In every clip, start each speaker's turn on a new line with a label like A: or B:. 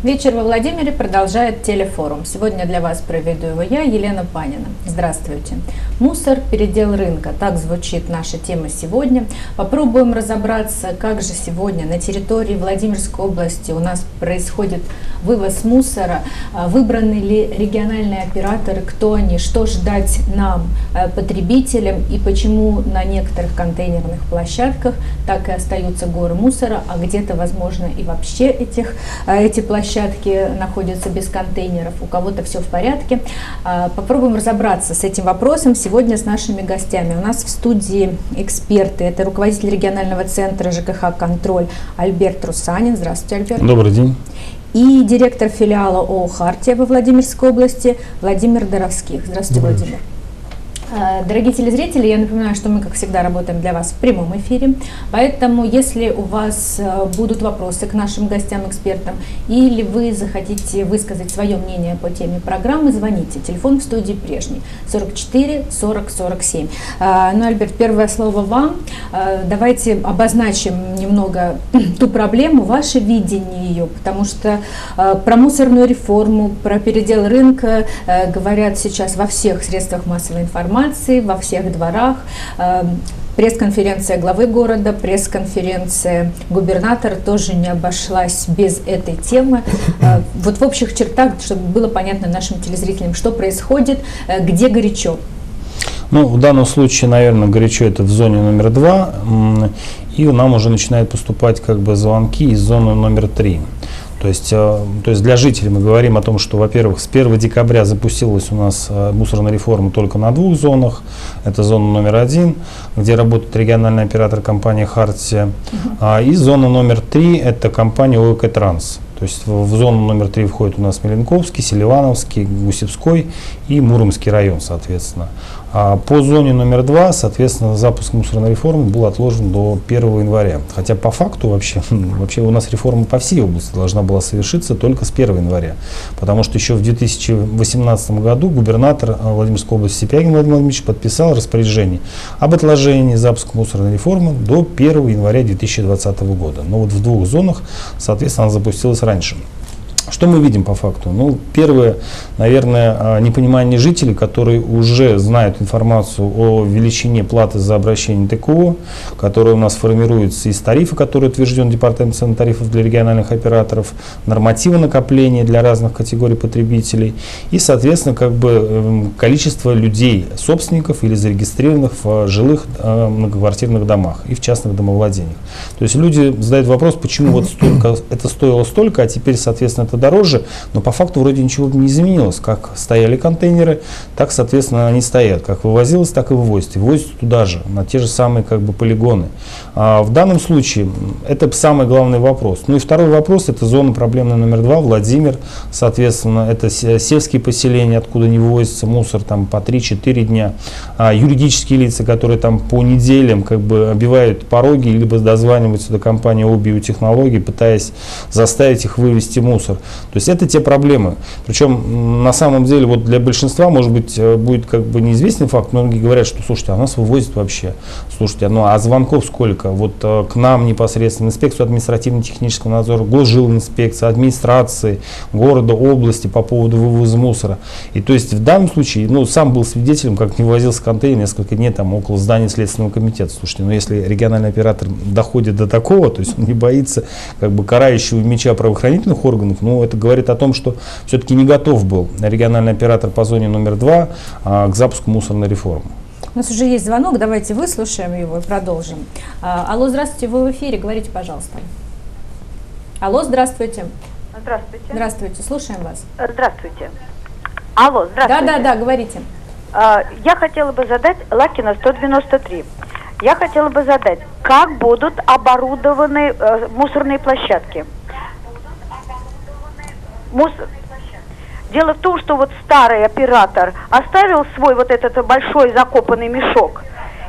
A: Вечер во Владимире продолжает телефорум. Сегодня для вас проведу его я, Елена Панина. Здравствуйте. Мусор, передел рынка. Так звучит наша тема сегодня. Попробуем разобраться, как же сегодня на территории Владимирской области у нас происходит вывоз мусора. Выбраны ли региональные операторы, кто они, что ждать нам, потребителям, и почему на некоторых контейнерных площадках так и остаются горы мусора, а где-то, возможно, и вообще эти площадки находятся без контейнеров, у кого-то все в порядке. Попробуем разобраться с этим вопросом сегодня с нашими гостями. У нас в студии эксперты. Это руководитель регионального центра ЖКХ «Контроль» Альберт Русанин. Здравствуйте, Альберт.
B: Добрый день.
A: И директор филиала ООО «Хартия» во Владимирской области Владимир Доровских. Здравствуйте, Владимир. Дорогие телезрители, я напоминаю, что мы, как всегда, работаем для вас в прямом эфире, поэтому если у вас будут вопросы к нашим гостям-экспертам или вы захотите высказать свое мнение по теме программы, звоните. Телефон в студии прежний 44 40 47. Ну, Альберт, первое слово вам. Давайте обозначим немного ту проблему, ваше видение ее, потому что про мусорную реформу, про передел рынка говорят сейчас во всех средствах массовой информации, во всех дворах. Пресс-конференция главы города, пресс-конференция губернатора тоже не обошлась без этой темы. Вот в общих чертах, чтобы было понятно нашим телезрителям, что происходит, где горячо.
B: Ну, в данном случае, наверное, горячо это в зоне номер 2, и нам уже начинают поступать звонки из зоны номер 3. То есть для жителей мы говорим о том, что, во-первых, с 1 декабря запустилась у нас мусорная реформа только на 2 зонах. Это зона номер 1, где работает региональный оператор компании «Хартия», и зона номер 3 – это компания ОЭК «Транс». То есть в зону номер 3 входит у нас Меленковский, Селивановский, Гусевской и Муромский район, соответственно. А по зоне номер 2, соответственно, запуск мусорной реформы был отложен до 1 января. Хотя по факту вообще у нас реформа по всей области должна была совершиться только с 1 января. Потому что еще в 2018 году губернатор Владимирской области Сипягин Владимир Владимирович подписал распоряжение об отложении запуска мусорной реформы до 1 января 2020 года. Но вот в 2 зонах, соответственно, она запустилась раньше. Что мы видим по факту? Ну, первое, наверное, непонимание жителей, которые уже знают информацию о величине платы за обращение ТКО, которая у нас формируется из тарифа, который утвержден Департаментом цен тарифов для региональных операторов, норматива накопления для разных категорий потребителей и, соответственно, количество людей, собственников или зарегистрированных в жилых многоквартирных домах и в частных домовладениях. То есть люди задают вопрос, почему вот столько, это стоило столько, а теперь, соответственно, это дороже, но по факту вроде ничего не изменилось. Как стояли контейнеры, так, соответственно, они стоят. Как вывозилось, так и вывозится. И вывозится туда же, на те же самые полигоны. В данном случае это самый главный вопрос. Ну и второй вопрос, это зона проблемная номер 2, Владимир. Соответственно, это сельские поселения, откуда не вывозится мусор там по 3-4 дня. Юридические лица, которые там по неделям обивают пороги, либо дозваниваются до компании ОБиотехнологий, пытаясь заставить их вывести мусор. То есть это те проблемы. Причем на самом деле вот для большинства, может быть, будет неизвестный факт. Многие говорят, что слушайте, а нас вывозят вообще. Слушайте, а звонков сколько? Вот к нам непосредственно, инспекцию административно-технического надзора, госжилинспекция, администрации города, области по поводу вывоза мусора. И то есть в данном случае, сам был свидетелем, как не вывозился контейнер несколько дней там около здания Следственного комитета. Слушайте, если региональный оператор доходит до такого, то есть он не боится карающего меча правоохранительных органов, это говорит о том, что все-таки не готов был региональный оператор по зоне номер 2 к запуску мусорной реформы.
A: У нас уже есть звонок, давайте выслушаем его и продолжим. Алло, здравствуйте, вы в эфире, говорите, пожалуйста. Алло, здравствуйте.
C: Здравствуйте.
A: Здравствуйте, слушаем вас.
C: Здравствуйте. Алло, здравствуйте.
A: Да, говорите.
C: Я хотела бы задать, Лакина 193. Я хотела бы задать, как будут оборудованы мусорные площадки? Дело в том, что вот старый оператор оставил свой вот этот большой закопанный мешок.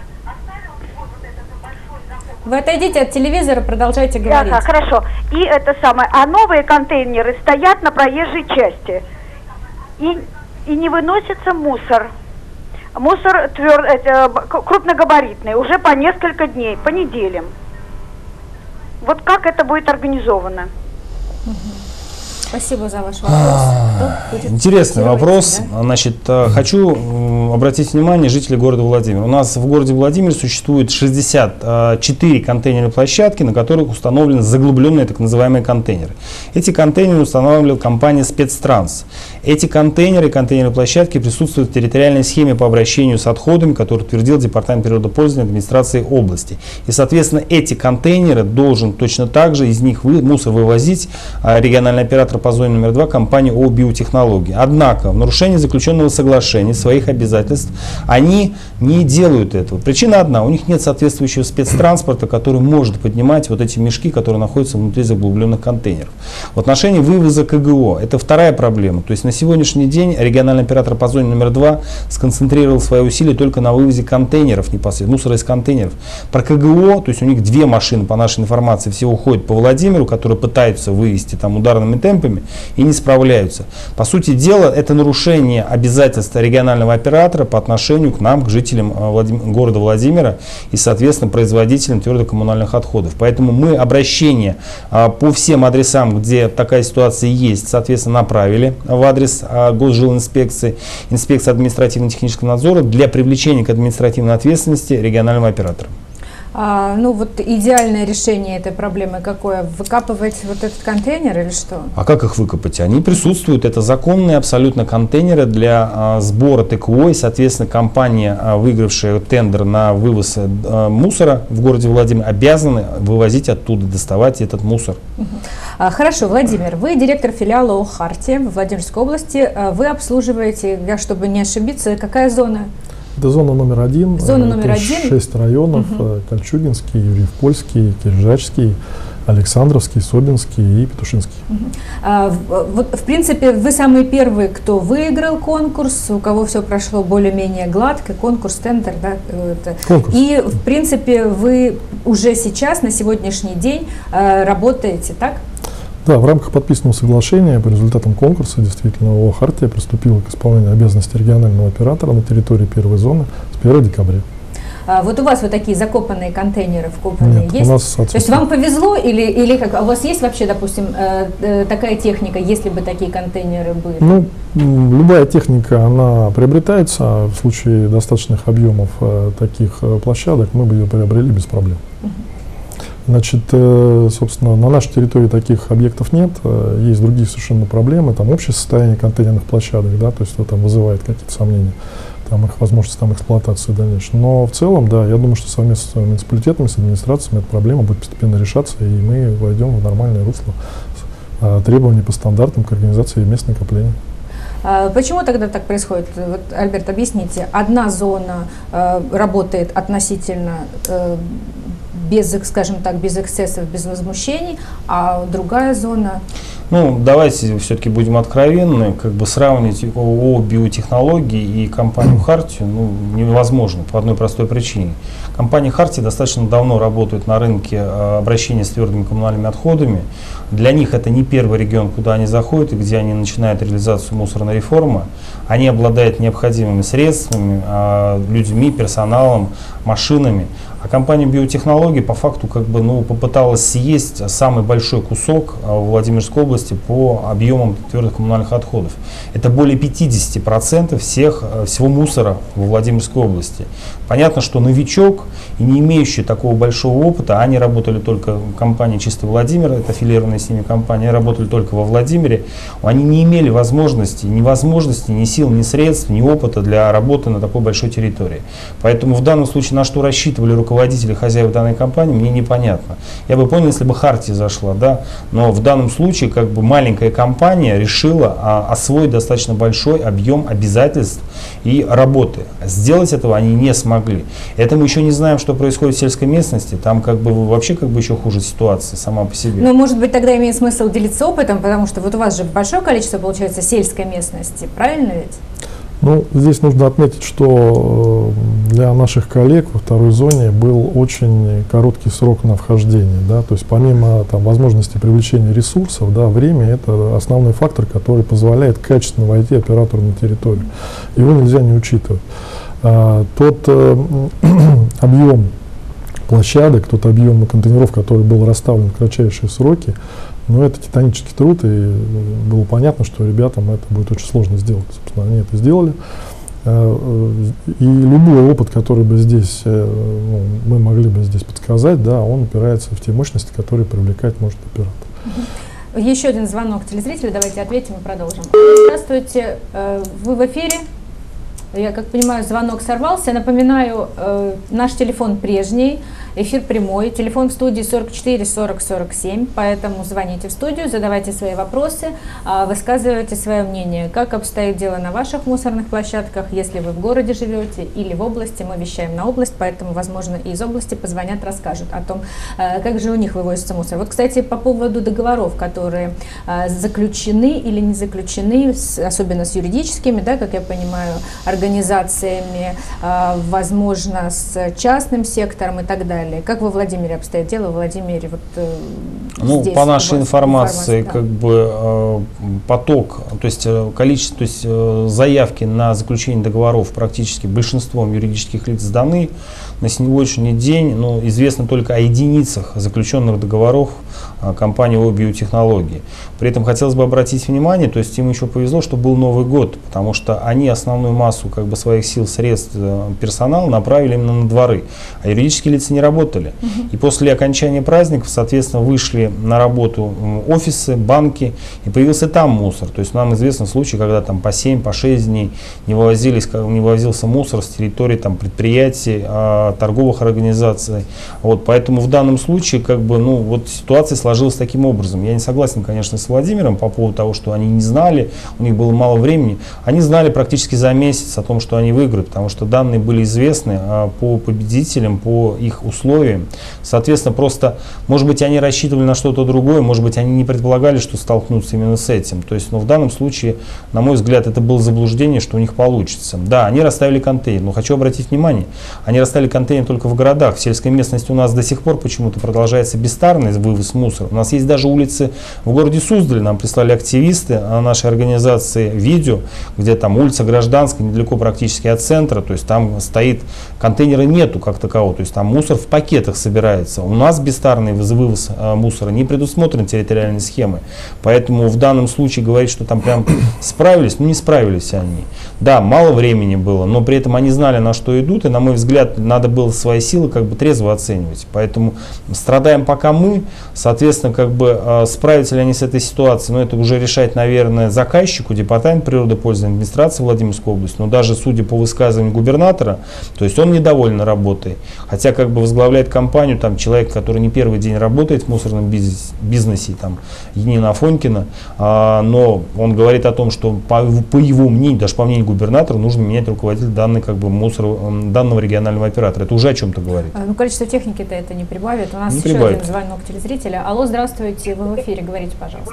A: Вы отойдите от телевизора, продолжайте говорить.
C: Да, хорошо. И это самое. А новые контейнеры стоят на проезжей части. И не выносится мусор. Мусор крупногабаритный, уже по несколько дней, по неделям. Вот как это будет организовано?
A: Спасибо за ваш вопрос.
B: Интересный вопрос. Да? Значит, хочу обратить внимание жителей города Владимира. У нас в городе Владимир существует 64 контейнерные площадки, на которых установлены заглубленные так называемые контейнеры. Эти контейнеры устанавливала компания «Спецтранс». Эти контейнеры и контейнерные площадки присутствуют в территориальной схеме по обращению с отходами, которую утвердил Департамент природопользования администрации области. И, соответственно, эти контейнеры должен точно так же из них мусор вывозить региональный оператор по зоне номер 2 компании ООО «Биотехнологии». Однако, в нарушении заключенного соглашения, своих обязательств, они не делают этого. Причина одна: у них нет соответствующего спецтранспорта, который может поднимать вот эти мешки, которые находятся внутри заглубленных контейнеров. В отношении вывоза КГО, это вторая проблема. То есть на сегодняшний день региональный оператор по зоне номер 2 сконцентрировал свои усилия только на вывозе контейнеров непосредственно, мусора из контейнеров. Про КГО, то есть у них 2 машины, по нашей информации, всего ходят по Владимиру, которые пытаются вывести там ударными темпами и не справляются. По сути дела, это нарушение обязательств регионального оператора по отношению к нам, к жителям города Владимира и, соответственно, производителям твердокоммунальных отходов. Поэтому мы обращение по всем адресам, где такая ситуация есть, соответственно, направили в адрес Госжилинспекции, инспекции административно-технического надзора для привлечения к административной ответственности регионального оператора.
A: Ну вот идеальное решение этой проблемы какое? Выкапывать вот этот контейнер или что?
B: А как их выкопать? Они присутствуют. Это законные абсолютно контейнеры для сбора ТКО. И, соответственно, компания, выигравшая тендер на вывоз мусора в городе Владимир, обязаны вывозить оттуда, доставать этот мусор.
A: Хорошо, Владимир, вы директор филиала ООО «Хартия» в Владимирской области. Вы обслуживаете, чтобы не ошибиться, какая зона?
D: Это зона номер 1.
A: Зона номер 1.
D: 6 районов: Кольчугинский, Юрьев-Польский, Киржачский, Александровский, Собинский и Петушинский.
A: Вот, в принципе, вы самые первые, кто выиграл конкурс, у кого все прошло более-менее гладко, конкурс, тендер, да?
D: Конкурс.
A: И, в принципе, вы уже сейчас, на сегодняшний день, работаете, так?
D: Да, в рамках подписанного соглашения по результатам конкурса действительно ООО «Хартия» приступила к исполнению обязанностей регионального оператора на территории первой зоны с 1 декабря.
A: Вот у вас вот такие закопанные контейнеры вкопанные
D: Нет,
A: есть?
D: у нас
A: То есть вам повезло или как? А у вас есть вообще, допустим, такая техника, если бы такие контейнеры были?
D: Ну, любая техника, она приобретается. В случае достаточных объемов таких площадок мы бы ее приобрели без проблем. Значит, собственно, на нашей территории таких объектов нет, есть другие совершенно проблемы, там общее состояние контейнерных площадок, да, то есть это там вызывает какие-то сомнения, там их возможность там эксплуатации дальнейшей. Но в целом, да, я думаю, что совместно с муниципалитетами, с администрациями эта проблема будет постепенно решаться, и мы войдем в нормальное русло требований по стандартам к организации мест накопления.
A: Почему тогда так происходит? Вот, Альберт, объясните. Одна зона работает относительно без, скажем так, без эксцессов, без возмущений, а другая зона...
B: Ну, давайте все-таки будем откровенны, как бы сравнить ООО «Биотехнологии» и компанию «Хартию» невозможно по одной простой причине. Компания «Хартия» достаточно давно работает на рынке обращения с твердыми коммунальными отходами. Для них это не первый регион, куда они заходят и где они начинают реализацию мусорной реформы. Они обладают необходимыми средствами, людьми, персоналом, машинами. А компания «Биотехнологии» по факту попыталась съесть самый большой кусок в Владимирской области по объемам твердых коммунальных отходов. Это более 50% всего мусора в Владимирской области. Понятно, что новичок и не имеющий такого большого опыта, они работали только в компании «Чистый Владимир», это аффилированная с ними компания, работали только во Владимире. Они не имели ни сил, ни средств, ни опыта для работы на такой большой территории. Поэтому в данном случае на что рассчитывали руководители, хозяева данной компании, мне непонятно. Я бы понял, если бы «Хартия» зашла, да, но в данном случае маленькая компания решила освоить достаточно большой объем обязательств и работы. Сделать этого они не смогли. Это мы еще не знаем, что происходит в сельской местности. Там вообще еще хуже ситуация сама по себе.
A: Ну, может быть, тогда имеет смысл делиться опытом, потому что вот у вас же большое количество, получается, сельской местности, правильно ведь?
D: Ну, здесь нужно отметить, что для наших коллег во второй зоне был очень короткий срок на вхождение, да, то есть помимо возможности привлечения ресурсов, да, время — это основной фактор, который позволяет качественно войти оператору на территорию. Его нельзя не учитывать. Тот объем площадок, тот объем контейнеров, который был расставлен в кратчайшие сроки, Но это титанический труд, и было понятно, что ребятам это будет очень сложно сделать. Собственно, они это сделали. И любой опыт, который бы здесь мы могли бы здесь подсказать, да, он опирается в те мощности, которые привлекать может оператор.
A: Еще один звонок телезрителя, давайте ответим и продолжим. Здравствуйте, вы в эфире. Я как понимаю, звонок сорвался. Напоминаю, наш телефон прежний, эфир прямой, телефон в студии 44 40 47, поэтому звоните в студию, задавайте свои вопросы, высказывайте свое мнение, как обстоит дело на ваших мусорных площадках, если вы в городе живете или в области, мы вещаем на область, поэтому, возможно, и из области позвонят, расскажут о том, как же у них вывозится мусор. Вот, кстати, по поводу договоров, которые заключены или не заключены, особенно с юридическими, да, как я понимаю, организациями, возможно, с частным сектором и так далее. Как во Владимире обстоит дело? В Владимире вот здесь,
B: по нашей информации,
A: да.
B: как бы поток, то есть количество, то есть заявки на заключение договоров практически большинством юридических лиц сданы. На сегодняшний день известно только о единицах заключенных договоров компании ООО «Биотехнологии». При этом хотелось бы обратить внимание, то есть им еще повезло, что был Новый год, потому что они основную массу как бы своих сил, средств, персонала направили именно на дворы, а юридические лица не работали. И после окончания праздников, соответственно, вышли на работу офисы, банки, и появился там мусор. То есть нам известны случаи, когда там по 7, по 6 дней не вывозился мусор с территории там предприятий, торговых организаций. Вот, поэтому в данном случае как бы, вот ситуация сложилась таким образом. Я не согласен, конечно, с Владимиром по поводу того, что они не знали, у них было мало времени. Они знали практически за месяц о том, что они выиграют, потому что данные были известны по победителям, по их условиям. Соответственно, просто, может быть, они рассчитывали на что-то другое, может быть, они не предполагали, что столкнутся именно с этим. То есть, в данном случае, на мой взгляд, это было заблуждение, что у них получится. Да, они расставили контейнер, но хочу обратить внимание, они расставили контейнер только в городах. В сельской местности у нас до сих пор почему-то продолжается бестарный вывоз мусора. У нас есть даже улицы в городе Суздале, нам прислали активисты нашей организации видео, где там улица Гражданская, недалеко практически от центра, то есть там стоит, контейнера нету как такового, то есть там мусор в пакетах собирается. У нас бестарный вывоз мусора не предусмотрен территориальной схемой, поэтому в данном случае говорить, что там прям справились, не справились они. Да, мало времени было, но при этом они знали, на что идут, и, на мой взгляд, надо было свои силы как бы трезво оценивать. Поэтому страдаем пока мы, соответственно, как бы справятся ли они с этой ситуацией, но это уже решать, наверное, заказчику, департамент природопользования, администрации Владимирской области, но даже судя по высказыванию губернатора, то есть он недоволен работой, хотя как бы возглавляет компанию там человек, который не первый день работает в мусорном бизнесе, там Енина Афонькина, но он говорит о том, что по его мнению, даже по мнению губернатора, нужно менять руководителя данного регионального оператора. Это уже о чем-то говорит.
A: Количество техники-то это не прибавит. У нас
B: не
A: еще
B: прибавит.
A: один звонок телезрителя. Алло, здравствуйте, вы в эфире, говорите, пожалуйста.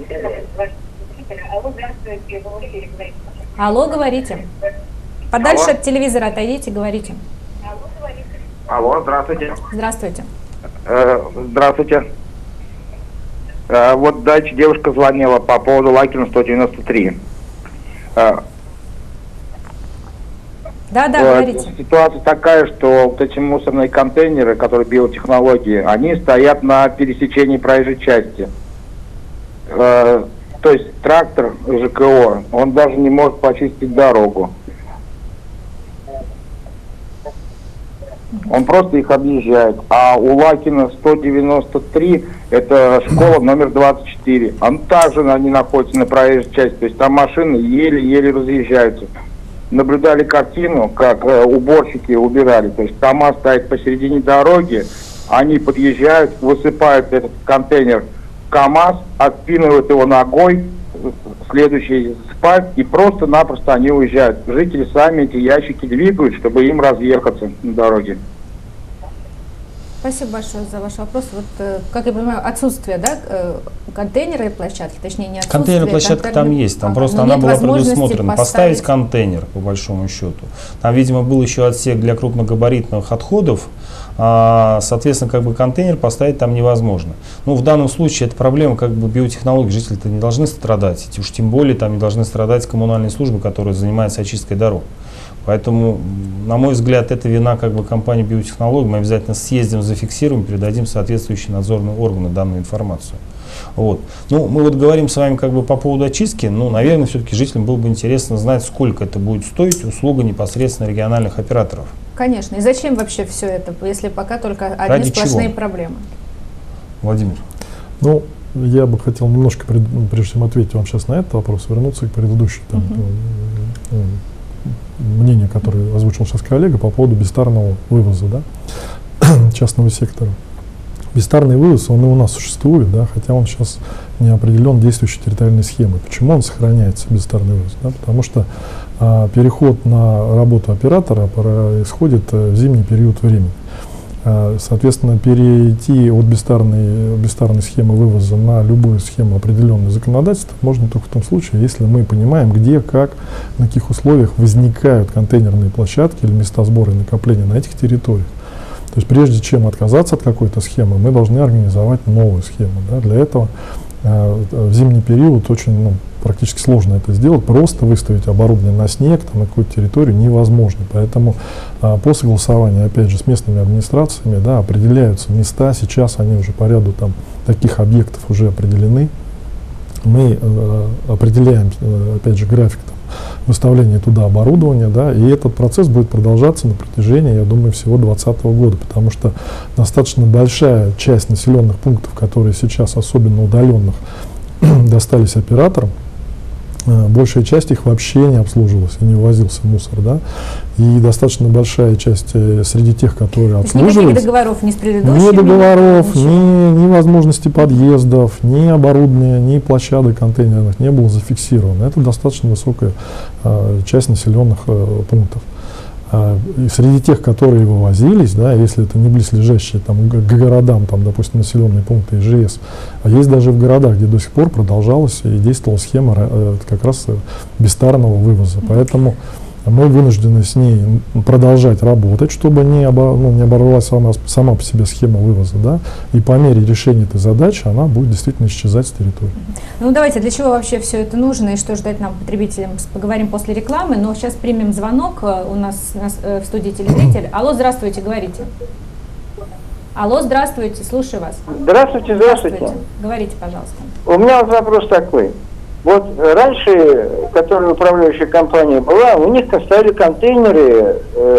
A: Алло, говорите. Подальше от телевизора отойдите, говорите.
E: Алло, здравствуйте.
A: Здравствуйте.
E: Здравствуйте. Вот дальше девушка звонила по поводу Лакина 193.
A: Да, говорите.
E: Ситуация такая, что вот эти мусорные контейнеры, которые биотехнологии, они стоят на пересечении проезжей части. То есть трактор ЖКО, он даже не может почистить дорогу. Он просто их объезжает. А у Лакина 193 это школа номер 24. Он также не находится на проезжей части. То есть там машины еле-еле разъезжаются. Наблюдали картину, как уборщики убирали. То есть КамАЗ стоит посередине дороги, они подъезжают, высыпают этот контейнер в КамАЗ, отпинывают его ногой, следующий спать, и просто-напросто они уезжают. Жители сами эти ящики двигают, чтобы им разъехаться на дороге.
A: Спасибо большое за ваш вопрос. Вот, как я понимаю, отсутствие, да, контейнерной площадки, точнее не отсутствие.
B: Контейнерная площадка там есть, там просто она была предусмотрена. Поставить контейнер, по большому счету. Там, видимо, был еще отсек для крупногабаритных отходов, соответственно, как бы контейнер поставить там невозможно. Ну, в данном случае это проблема как бы биотехнологий, жители-то не должны страдать, уж тем более там не должны страдать коммунальные службы, которые занимаются очисткой дорог. Поэтому, на мой взгляд, это вина как бы компании биотехнологий. Мы обязательно съездим, зафиксируем, передадим соответствующие данные органы данную информацию. Вот. Ну, мы вот говорим с вами как бы по поводу очистки, но, наверное, все-таки жителям было бы интересно знать, сколько это будет стоить услуга непосредственно региональных операторов.
A: Конечно. И зачем вообще все это, если пока только одни
B: Ради
A: сплошные
B: чего?
A: проблемы?
B: Владимир.
D: Ну, я бы хотел немножко, прежде чем ответить вам сейчас на этот вопрос, вернуться к предыдущему мнению, которое озвучил сейчас коллега по поводу бестарного вывоза, да, частного сектора. Бестарный вывоз, он и у нас существует, да, хотя он сейчас не определен действующей территориальной схемой. Почему он сохраняется, бестарный вывоз? Да? Потому что переход на работу оператора происходит в зимний период времени. Соответственно, перейти от бестарной схемы вывоза на любую схему определенного законодательства можно только в том случае, если мы понимаем, где, как, на каких условиях возникают контейнерные площадки или места сбора и накопления на этих территориях. То есть прежде чем отказаться от какой-то схемы, мы должны организовать новую схему. Да? Для этого в зимний период очень практически сложно это сделать. Просто выставить оборудование на снег, на какую-то территорию невозможно. Поэтому по согласованию, опять же, с местными администрациями, да, определяются места. Сейчас они уже по ряду таких объектов уже определены. Мы определяем, опять же, график выставления туда оборудования, да, и этот процесс будет продолжаться на протяжении, я думаю, всего 2020 года, потому что достаточно большая часть населенных пунктов, которые сейчас, особенно удаленных, достались операторам, большая часть их вообще не обслуживалась и не вывозился мусор, да, и достаточно большая часть среди тех, которые обслуживались.
A: Никаких договоров ни с предыдущими?
D: Ни договоров, ни возможности подъездов, ни оборудования, ни площадок контейнерных не было зафиксировано. Это достаточно высокая часть населенных пунктов. И среди тех, которые вывозились, да, если это не близлежащие к городам, допустим, населенные пункты ИЖС, а есть даже в городах, где до сих пор продолжалась и действовала схема как раз бестарного вывоза. Поэтому мы вынуждены с ней продолжать работать, чтобы не оборвалась сама по себе схема вывоза. Да? И по мере решения этой задачи она будет действительно исчезать с территории.
A: Ну давайте, для чего вообще все это нужно и что ждать нам, потребителям, поговорим после рекламы. Но сейчас примем звонок. У нас в студии телезритель. Алло, здравствуйте, говорите. Алло, здравствуйте, слушаю вас.
F: Здравствуйте, здравствуйте.
A: Говорите, пожалуйста.
F: У меня вот вопрос такой. Вот раньше, которая управляющая компания была, у них стояли контейнеры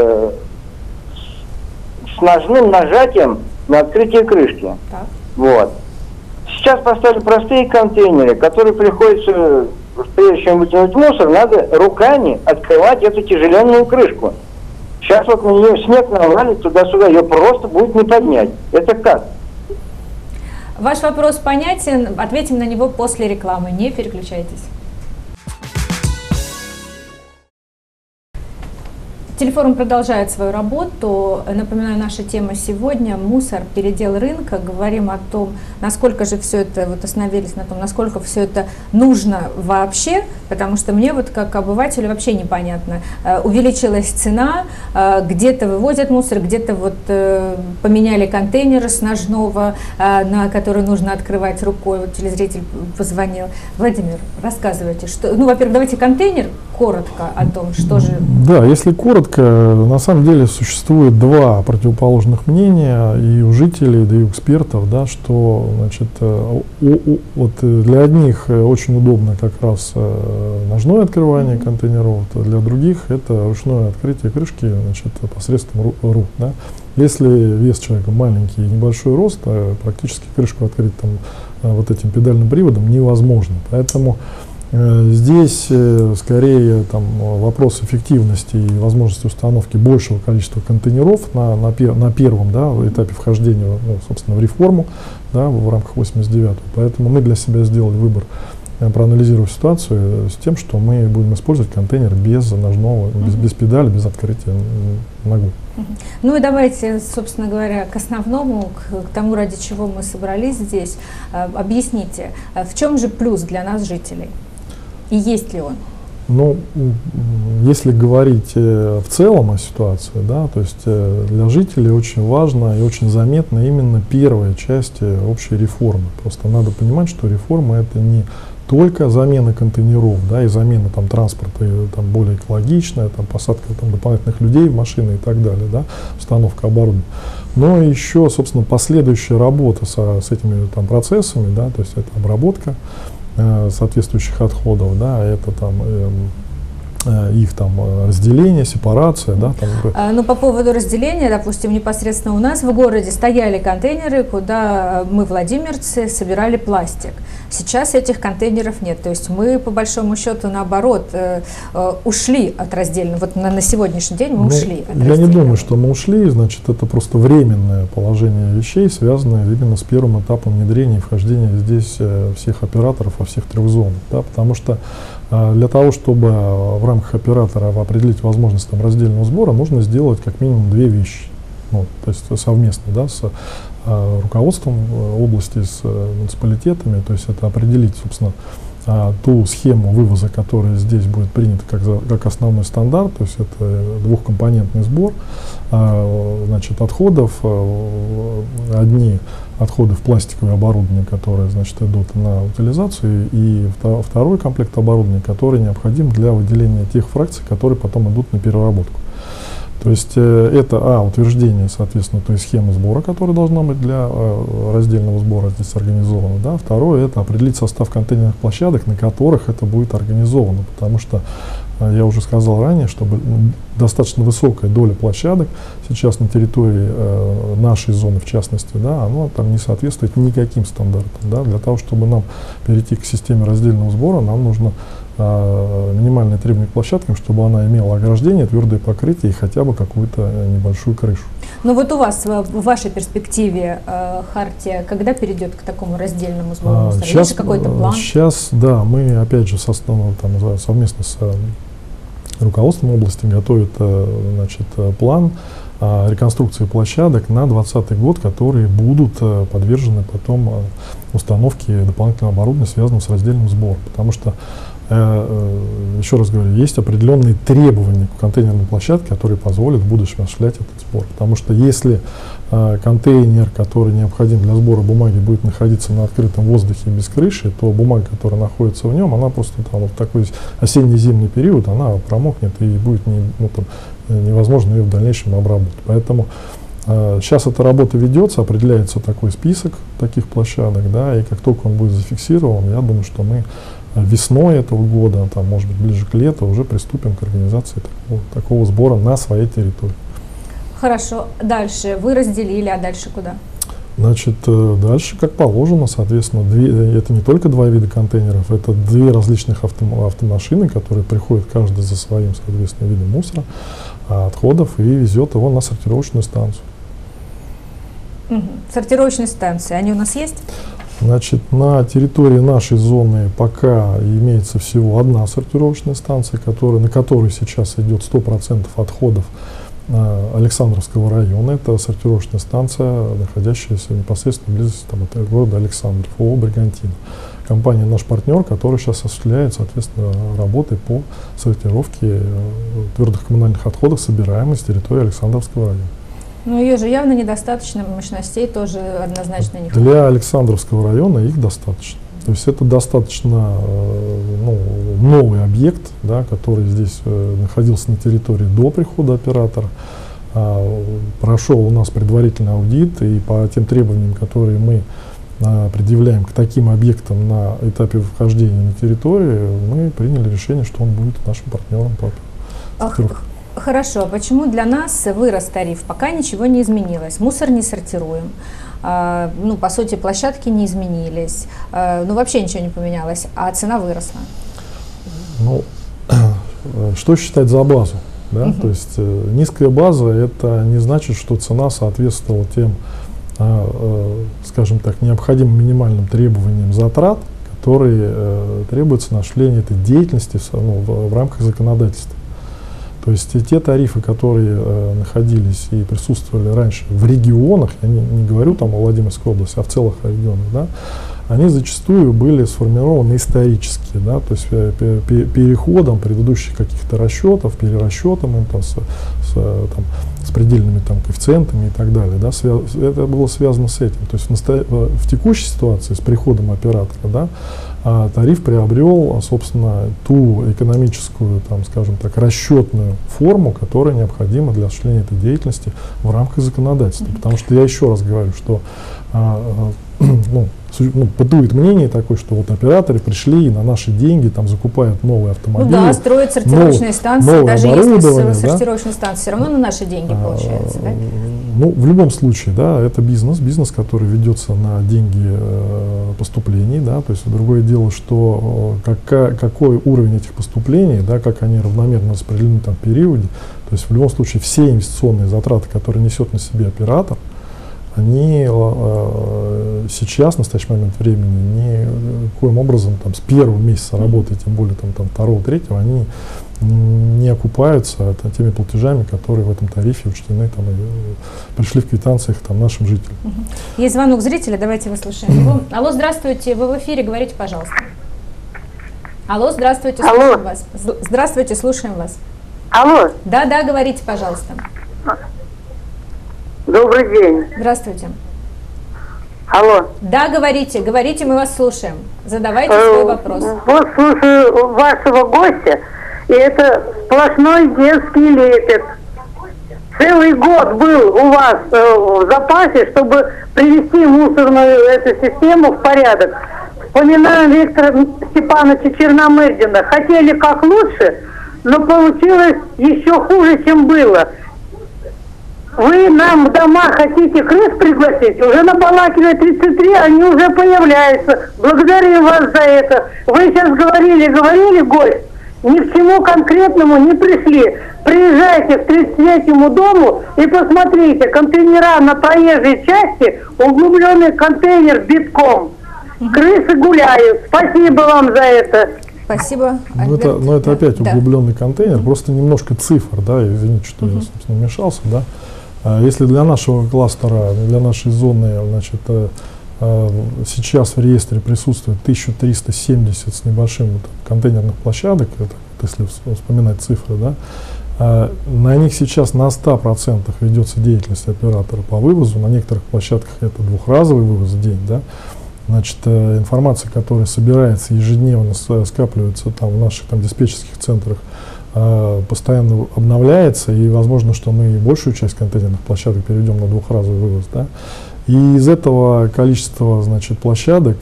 F: с ножным нажатием на открытие крышки.
A: Так.
F: Вот. Сейчас поставили простые контейнеры, которые приходится, прежде чем вытянуть мусор, надо руками открывать эту тяжеленную крышку. Сейчас вот на нее снег навалит туда-сюда, ее просто будет не поднять. Это как?
A: Ваш вопрос понятен, ответим на него после рекламы, не переключайтесь. Телефорум продолжает свою работу. Напоминаю, наша тема сегодня – мусор, передел рынка. Говорим о том, насколько же все это, остановились на том, насколько все это нужно вообще, потому что мне как обывателю вообще непонятно. Увеличилась цена, где-то вывозят мусор, где-то поменяли контейнеры с ножного, на который нужно открывать рукой. Телезритель позвонил. Владимир, рассказывайте, что, во-первых, давайте контейнер, коротко о том, что же…
D: Да, если коротко, на самом деле существует два противоположных мнения и у жителей, да и у экспертов, да, что для одних очень удобно как раз ножное открывание контейнеров, для других это ручное открытие крышки посредством рук. Да. Если вес человека маленький и небольшой рост, практически крышку открыть этим педальным приводом невозможно. Поэтому здесь скорее вопрос эффективности и возможности установки большего количества контейнеров на первом этапе вхождения собственно, в реформу в рамках 89-го. Поэтому мы для себя сделали выбор, проанализировав ситуацию с тем, что мы будем использовать контейнер без ножного, без педали, без открытия ногой.
A: Ну и давайте, собственно говоря, к основному, к тому, ради чего мы собрались здесь. Объясните, в чем же плюс для нас, жителей? И есть ли он?
D: Если говорить в целом о ситуации, да, то есть для жителей очень важно и очень заметна именно первая часть общей реформы. Просто надо понимать, что реформа — это не только замена контейнеров, да, и замена там транспорта там более экологичная, там посадка там дополнительных людей в машины и так далее, да, установка оборудования, но еще, собственно, последующая работа с этими там процессами, да, то есть это обработка соответствующих отходов, да, это там их там разделение, сепарация, да, там.
A: Ну, по поводу разделения, допустим, непосредственно у нас в городе стояли контейнеры, куда мы, владимирцы, собирали пластик. Сейчас этих контейнеров нет, то есть мы, по большому счету, наоборот, ушли от раздельного. Вот на сегодняшний день мы ушли от раздельного.
D: Я не думаю, что мы ушли, значит, это просто временное положение вещей, связанное именно с первым этапом внедрения и вхождения здесь всех операторов во всех 3 зонах, да, потому что для того, чтобы в рамках оператора определить возможность там раздельного сбора, нужно сделать как минимум 2 вещи. Ну, то есть совместно, да, с руководством области, с муниципалитетами. То есть это определить, собственно, ту схему вывоза, которая здесь будет принята как основной стандарт. То есть это двухкомпонентный сбор, значит, отходов. Одни отходы в пластиковое оборудование, которые, значит, идут на утилизацию, и второй комплект оборудования, который необходим для выделения тех фракций, которые потом идут на переработку. То есть это утверждение, соответственно, той схемы сбора, которая должна быть для раздельного сбора здесь организована. Да. Второе — это определить состав контейнерных площадок, на которых это будет организовано, потому что я уже сказал ранее, что достаточно высокая доля площадок сейчас на территории нашей зоны, в частности, да, она там не соответствует никаким стандартам. Да. Для того, чтобы нам перейти к системе раздельного сбора, нам нужно минимальное требование к площадкам, чтобы она имела ограждение, твердое покрытие и хотя бы какую-то небольшую крышу.
A: Ну вот у вас, в вашей перспективе, хартия когда перейдет к такому раздельному сбору? Есть какой-то план?
D: Сейчас, да, мы опять же совместно с руководством области готовят, значит, план реконструкции площадок на 2020 год, которые будут подвержены потом установке дополнительного оборудования, связанного с раздельным сбором. Потому что, еще раз говорю, есть определенные требования к контейнерной площадке, которые позволят в будущем осуществлять этот сбор. Потому что если контейнер, который необходим для сбора бумаги, будет находиться на открытом воздухе без крыши, то бумага, которая находится в нем, она просто там, в такой осенне-зимний период, она промокнет и будет невозможно ее в дальнейшем обработать. Поэтому сейчас эта работа ведется, определяется такой список таких площадок, да, и как только он будет зафиксирован, я думаю, что мы весной этого года, там, может быть, ближе к лету, уже приступим к организации такого сбора на своей территории.
A: Хорошо. Дальше вы разделили, а дальше куда?
D: Значит, дальше, как положено, соответственно, это не только 2 вида контейнеров, это 2 различных автомашины, которые приходят каждый за своим, соответственно, видом мусора, отходов, и везет его на сортировочную станцию.
A: Сортировочные станции, они у нас есть?
D: Значит, на территории нашей зоны пока имеется всего 1 сортировочная станция, на которой сейчас идет 100% отходов Александровского района. Это сортировочная станция, находящаяся непосредственно близости от города Александров, ООО «Бригантина». Компания наш партнер, который сейчас осуществляет, соответственно, работы по сортировке твердых коммунальных отходов, собираемых с территории Александровского района.
A: Но ее же явно недостаточно, мощностей тоже однозначно не хватает.
D: Для Александровского района их достаточно. То есть это достаточно новый объект, да, который здесь находился на территории до прихода оператора. Прошел у нас предварительный аудит, и по тем требованиям, которые мы предъявляем к таким объектам на этапе вхождения на территорию, мы приняли решение, что он будет нашим партнером по сортировке.
A: Хорошо, почему для нас вырос тариф? Пока ничего не изменилось, мусор не сортируем, по сути, площадки не изменились, вообще ничего не поменялось, а цена выросла.
D: Что считать за базу? Да? То есть низкая база — это не значит, что цена соответствовала тем, скажем так, необходимым минимальным требованиям затрат, которые требуются на осуществление этой деятельности в рамках законодательства. То есть те тарифы, которые находились и присутствовали раньше в регионах, я не говорю там о Владимирской области, а в целых регионах, да, они зачастую были сформированы исторически, да, то есть переходом предыдущих каких-то расчетов, перерасчетом с предельными там коэффициентами и так далее. Да, это было связано с этим. То есть в текущей ситуации с приходом оператора, да, тариф приобрел, собственно, ту экономическую, там, скажем так, расчетную форму, которая необходима для осуществления этой деятельности в рамках законодательства. Потому что я еще раз говорю, что бытует мнение такое, что вот операторы пришли и на наши деньги там закупают новые автомобили.
A: Ну да, строят сортировочные станции, даже если сортировочные станции, все равно на наши деньги получается, да?
D: Ну, в любом случае, да, это бизнес, который ведется на деньги поступлений, да, то есть другое дело, что какой уровень этих поступлений, да, как они равномерно распределены там в периоде, то есть в любом случае все инвестиционные затраты, которые несет на себе оператор, они сейчас, в настоящий момент времени, никоим образом там, с первого месяца работы, тем более там, второго, третьего, они не окупаются теми платежами, которые в этом тарифе учтены, там, и пришли в квитанциях там, нашим жителям.
A: Есть звонок зрителя, давайте выслушаем его. Алло, здравствуйте, вы в эфире, говорите, пожалуйста. Алло, здравствуйте, слушаем вас. Здравствуйте, слушаем вас.
G: Алло.
A: Да, говорите, пожалуйста.
G: Добрый день.
A: Здравствуйте.
G: Алло.
A: Да, говорите, мы вас слушаем. Задавайте свой вопрос.
G: Вот слушаю вашего гостя, и это сплошной детский лепет. Целый год был у вас в запасе, чтобы привести мусорную эту систему в порядок. Вспоминаю Виктора Степановича Черномырдина. Хотели как лучше, но получилось еще хуже, чем было. Вы нам в дома хотите крыс пригласить? Уже на Балакиной 33 они уже появляются. Благодарю вас за это. Вы сейчас говорили, гость, ни к чему конкретному не пришли. Приезжайте к 33-му дому и посмотрите. Контейнера на проезжей части, углубленный контейнер битком. Крысы гуляют. Спасибо вам за это.
A: Спасибо.
D: Но это опять углубленный контейнер, просто немножко цифр, да, извините, что я, собственно, вмешался, да. Если для нашего кластера, для нашей зоны, значит, сейчас в реестре присутствует 1370 с небольшим контейнерных площадок, это, если вспоминать цифры, да, на них сейчас на 100% ведется деятельность оператора по вывозу, на некоторых площадках это двухразовый вывоз в день, да. Значит, информация, которая собирается ежедневно, скапливается там в наших там диспетчерских центрах, постоянно обновляется, и возможно, что мы большую часть контейнерных площадок перейдем на двухразовый вывоз, да. И из этого количества, значит, площадок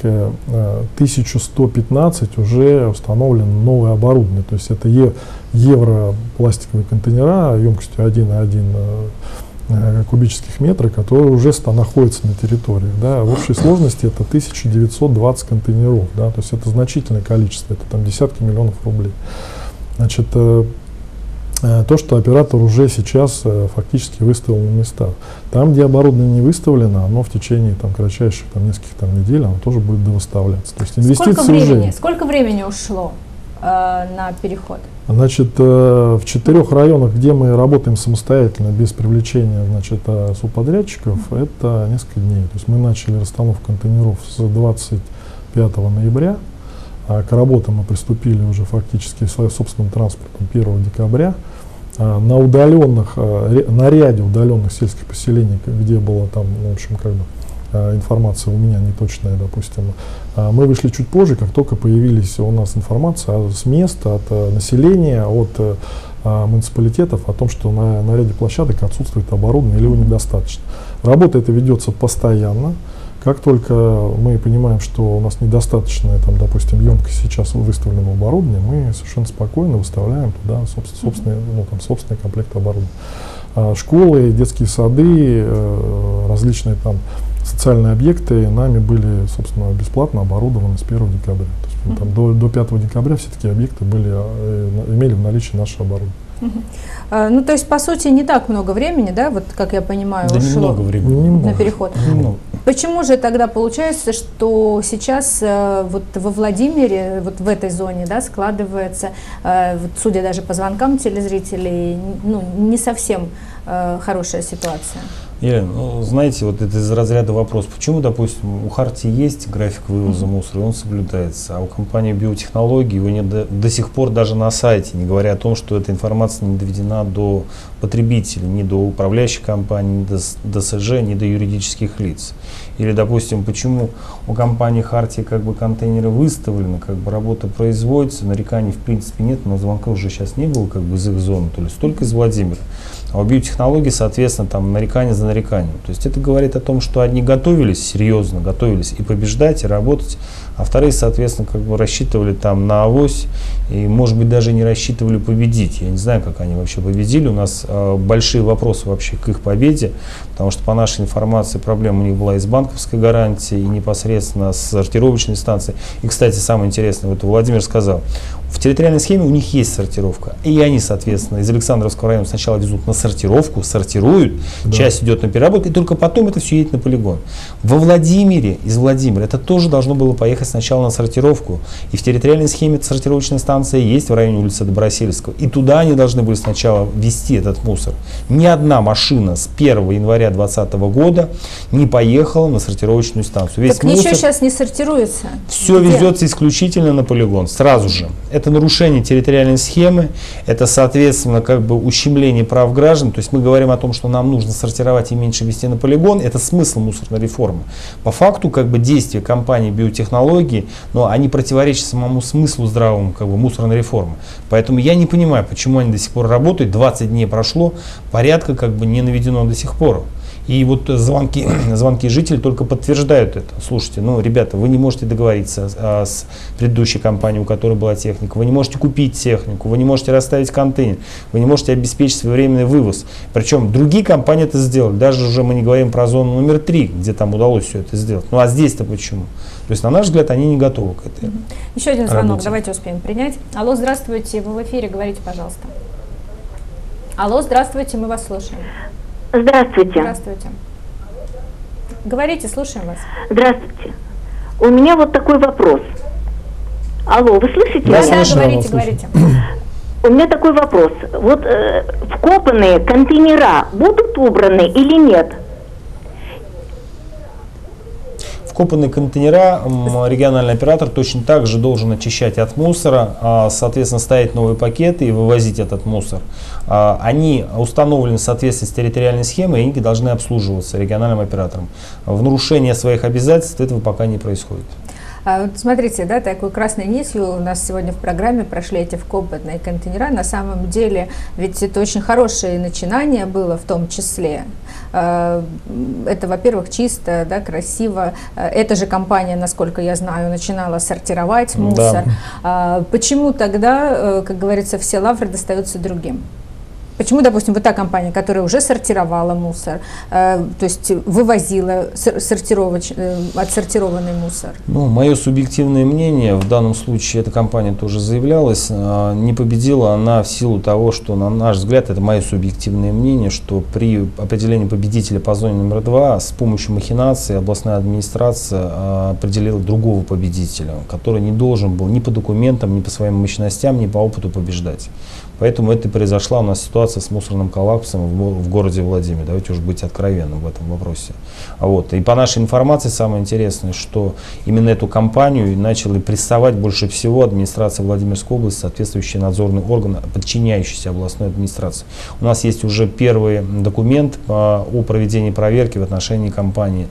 D: 1115 уже установлено новое оборудование, то есть это европластиковые контейнера емкостью 1,1 кубических метра, которые уже находятся на территории. Да. В общей сложности это 1920 контейнеров, да, то есть это значительное количество, это там десятки миллионов рублей. Значит, то, что оператор уже сейчас фактически выставил на места. Там, где оборудование не выставлено, оно в течение там, кратчайших нескольких недель оно тоже будет довыставляться. То есть инвестиции
A: сколько времени ушло на переход?
D: Значит, в 4 районах, где мы работаем самостоятельно, без привлечения, значит, субподрядчиков, это несколько дней. То есть мы начали расстановку контейнеров с 25 ноября. К работам мы приступили уже фактически своим собственным транспортом 1 декабря. На ряде удаленных сельских поселений, где была там, в общем, как бы, информация у меня неточная, допустим, мы вышли чуть позже, как только появились у нас информация с места, от населения, от муниципалитетов о том, что на ряде площадок отсутствует оборудование или его недостаточно. Работа эта ведется постоянно. Как только мы понимаем, что у нас недостаточная, там, допустим, емкость сейчас выставленного оборудования, мы совершенно спокойно выставляем туда собственный комплект оборудования. Школы, детские сады, различные там социальные объекты нами были, собственно, бесплатно оборудованы с 1 декабря. То есть, там, до 5 декабря все такие объекты имели в наличии наше оборудование.
A: Ну, то есть, по сути, не так много времени, да, вот как я понимаю, ушло на переход. Почему же тогда получается, что сейчас вот во Владимире, вот в этой зоне, да, складывается, вот, судя даже по звонкам телезрителей, ну, не совсем хорошая ситуация?
B: Елена, ну, знаете, вот это из разряда вопрос, почему, допустим, у Хартии есть график вывоза мусора, и он соблюдается, а у компании биотехнологий его нет до сих пор даже на сайте, не говоря о том, что эта информация не доведена до потребителей, ни до управляющей компании, ни до ДСЖ, ни до юридических лиц. Или, допустим, почему у компании Хартия как бы контейнеры выставлены, как бы работа производится, нареканий в принципе нет, но звонков уже сейчас не было как бы из их зоны, то есть только из Владимира. А у биотехнологий, соответственно, там нарекания за нареканием. То есть это говорит о том, что одни готовились, серьезно готовились и побеждать, и работать, а вторые, соответственно, как бы рассчитывали там на авось и, может быть, даже не рассчитывали победить. Я не знаю, как они вообще победили. У нас большие вопросы вообще к их победе, потому что по нашей информации проблема у них была и с банковской гарантией, и непосредственно с сортировочной станцией. И, кстати, самое интересное, вот Владимир сказал, в территориальной схеме у них есть сортировка. И они, соответственно, из Александровского района сначала везут на сортировку, сортируют, да. Часть идет на переработку, и только потом это все едет на полигон. Во Владимире, из Владимира, это тоже должно было поехать сначала на сортировку. И в территориальной схеме эта сортировочная станция есть в районе улицы Добросельского. И туда они должны были сначала везти этот мусор. Ни одна машина с 1 января 2020 года не поехала на сортировочную станцию. Весь
A: так
B: мусор,
A: ничего сейчас не сортируется?
B: Все
A: Где?
B: везется исключительно на полигон, сразу же. Это нарушение территориальной схемы, это, соответственно, как бы ущемление прав граждан. То есть мы говорим о том, что нам нужно сортировать и меньше везти на полигон. Это смысл мусорной реформы. По факту, как бы действия компании биотехнологии, но они противоречат самому смыслу здравому как бы мусорной реформы. Поэтому я не понимаю, почему они до сих пор работают. 20 дней прошло, порядка как бы не наведено до сих пор. И вот звонки жителей только подтверждают это. Слушайте, ну, ребята, вы не можете договориться с предыдущей компанией, у которой была техника, вы не можете купить технику, вы не можете расставить контейнер, вы не можете обеспечить своевременный вывоз. Причем другие компании это сделали. Даже уже мы не говорим про зону номер 3, где там удалось все это сделать. Ну а здесь-то почему? То есть, на наш взгляд, они не готовы к этой
A: Еще один звонок,
B: работе.
A: давайте успеем принять. Алло, здравствуйте, вы в эфире, говорите, пожалуйста. Алло, здравствуйте, мы вас слушаем.
G: Здравствуйте.
A: Здравствуйте. Говорите, слушаем вас.
G: Здравствуйте. У меня вот такой вопрос. Алло, вы слышите?
B: Да,
A: Да,
B: слышно,
A: говорите,
B: слышно.
A: говорите.
G: У меня такой вопрос. Вот вкопанные контейнера будут убраны или нет?
B: Вкопанные контейнера региональный оператор точно так же должен очищать от мусора, соответственно, ставить новые пакеты и вывозить этот мусор. Они установлены в соответствии с территориальной схемой, и они должны обслуживаться региональным оператором. В нарушение своих обязательств этого пока не происходит.
A: Вот смотрите, да, такой красной нитью у нас сегодня в программе прошли эти вкопанные контейнера. На самом деле, ведь это очень хорошее начинание было в том числе. Это, во-первых, чисто, да, красиво. Эта же компания, насколько я знаю, начинала сортировать мусор. Да. Почему тогда, как говорится, все лавры достаются другим? Почему, допустим, вот та компания, которая уже сортировала мусор, то есть вывозила отсортированный мусор?
B: Ну, мое субъективное мнение, в данном случае эта компания тоже заявлялась, не победила она в силу того, что, на наш взгляд, это мое субъективное мнение, что при определении победителя по зоне номер 2 с помощью махинации областная администрация определила другого победителя, который не должен был ни по документам, ни по своим мощностям, ни по опыту побеждать. Поэтому это произошла у нас ситуация с мусорным коллапсом в городе Владимир. Давайте уж быть откровенным в этом вопросе. Вот. И по нашей информации самое интересное, что именно эту компанию начали прессовать больше всего администрация Владимирской области, соответствующий надзорный орган, подчиняющийся областной администрации. У нас есть уже первый документ о проведении проверки в отношении компании,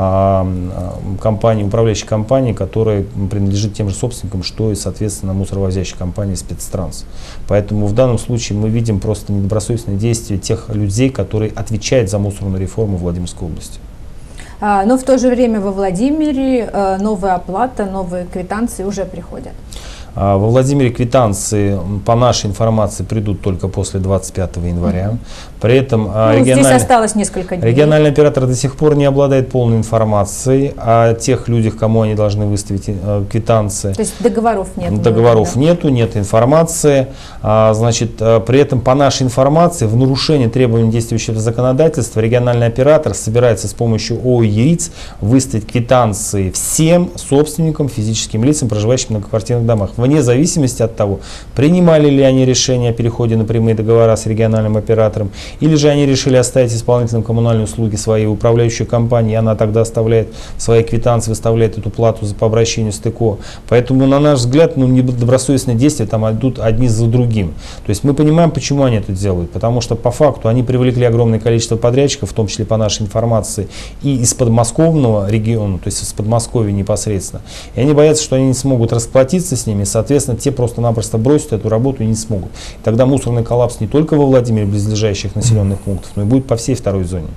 B: управляющей компании, которая принадлежит тем же собственникам, что и, соответственно, мусоровозящей компании «Спецтранс». Поэтому в данном случае мы видим просто недобросовестные действия тех людей, которые отвечают за мусорную реформу в Владимирской области.
A: Но в то же время во Владимире новая оплата, новые квитанции уже приходят.
B: Во Владимире квитанции, по нашей информации, придут только после 25 января. При этом
A: здесь осталось несколько дней.
B: Региональный оператор до сих пор не обладает полной информацией о тех людях, кому они должны выставить квитанции.
A: То есть договоров нет?
B: Договоров нету, нет информации. Значит, при этом по нашей информации в нарушение требований действующего законодательства региональный оператор собирается с помощью ООО «ЕРИЦ» выставить квитанции всем собственникам, физическим лицам, проживающим в многоквартирных домах. вне зависимости от того, принимали ли они решение о переходе на прямые договора с региональным оператором, или же они решили оставить исполнителям коммунальные услуги своей управляющей компании, и она тогда оставляет свои квитанции, выставляет эту плату по обращению с ТКО. Поэтому, на наш взгляд, недобросовестные действия там идут одни за другим. То есть мы понимаем, почему они это делают, потому что по факту они привлекли огромное количество подрядчиков, в том числе по нашей информации, и из подмосковного региона, то есть из Подмосковья непосредственно. И они боятся, что они не смогут расплатиться с ними, и, соответственно, те просто-напросто бросят эту работу и не смогут. И тогда мусорный коллапс не только во Владимире, близлежащих населенных пунктов, но и будет по всей второй зоне.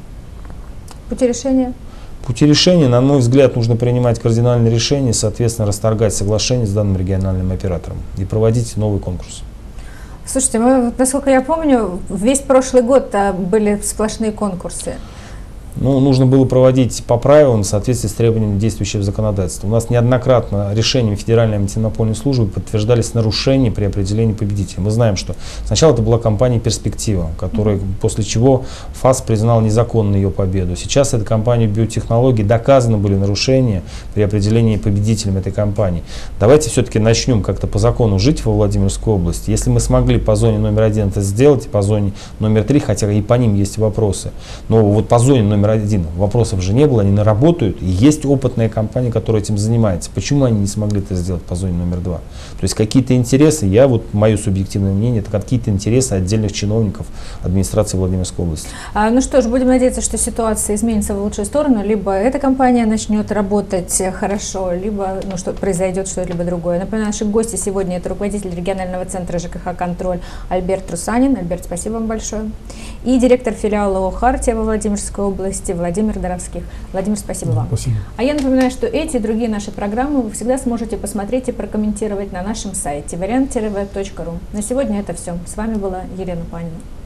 A: Пути решения?
B: Пути решения, на мой взгляд, нужно принимать кардинальные решения, соответственно, расторгать соглашение с данным региональным оператором и проводить новый конкурс.
A: Слушайте, насколько я помню, весь прошлый год были сплошные конкурсы.
B: Ну, нужно было проводить по правилам в соответствии с требованиями действующего законодательства. У нас неоднократно решениями Федеральной антимонопольной службы подтверждались нарушения при определении победителя. Мы знаем, что сначала это была компания «Перспектива», которая, после чего ФАС признал незаконной ее победу. Сейчас это компания «Биотехнологии», доказаны были нарушения при определении победителем этой компании. Давайте все-таки начнем как-то по закону жить во Владимирской области. Если мы смогли по зоне номер 1 это сделать, и по зоне номер 3, хотя и по ним есть вопросы, но вот по зоне номер 1 вопросов же не было, они работают, и есть опытная компания, которая этим занимается. Почему они не смогли это сделать по зоне номер 2? То есть какие-то интересы, мое субъективное мнение, это какие-то интересы отдельных чиновников администрации Владимирской области.
A: Ну что ж, будем надеяться, что ситуация изменится в лучшую сторону, либо эта компания начнет работать хорошо, либо что произойдет что-либо другое. Напоминаю, наши гости сегодня это руководитель регионального центра ЖКХ «Контроль» Альберт Русанин. Альберт, спасибо вам большое. И директор филиала ООО «Хартия» во Владимирской области Владимир Доровских. Владимир, спасибо вам.
D: Спасибо.
A: А я напоминаю, что эти и другие наши программы вы всегда сможете посмотреть и прокомментировать на нашем сайте variant-tv.ru. На сегодня это все. С вами была Елена Панина.